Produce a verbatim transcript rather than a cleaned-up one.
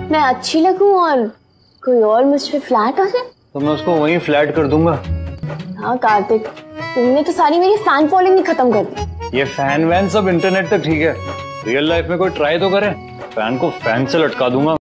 मैं अच्छी लगूं और कोई और मुझ पे फ्लैट हो जाए तो मैं उसको वहीं फ्लैट कर दूंगा। हाँ कार्तिक, तुमने तो सारी मेरी फैन फॉलोइंग ही खत्म कर दी। ये फैन वैन सब इंटरनेट तक ठीक है, रियल लाइफ में कोई ट्राई तो करे, फैन को फैन से लटका दूंगा।